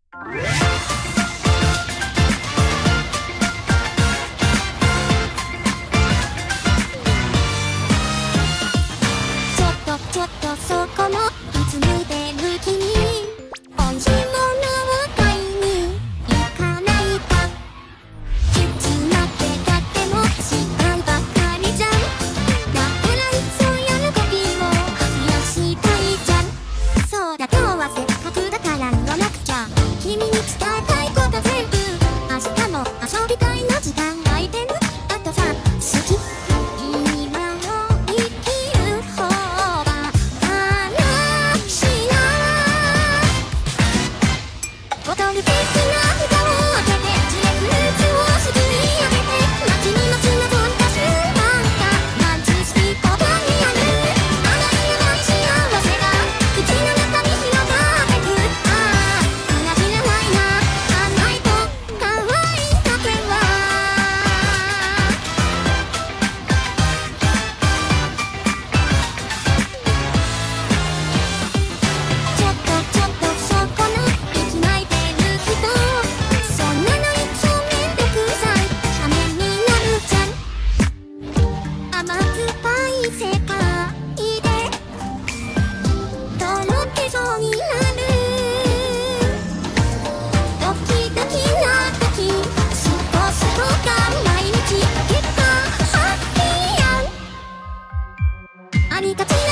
ちょっとそこのうつむいてる君、おいしいものを買いに行かないか。いつまでたっても失敗ばかりじゃん。だからいつやる時も増やしたいじゃん。そうだ今日はせっかくだから言わなくちゃ。君に伝えたいこと全部。明日も遊びたいの時間空いてる。あとさ好きボトル的な蓋を開けてジレフルーツをすくい上げて待ちに待ち望んだ瞬間がマンチスピーコーにある。甘い甘い幸せが口の中に広がってく。ああ知らないな甘いと可愛いだけは。ちょっとそこの息巻いてそんなのいつもめんどくさいためになるじゃん。甘酸っぱい世界でとろけそうになる。ドキドキな時スポスポが毎日結果ハッピーやん。ありがち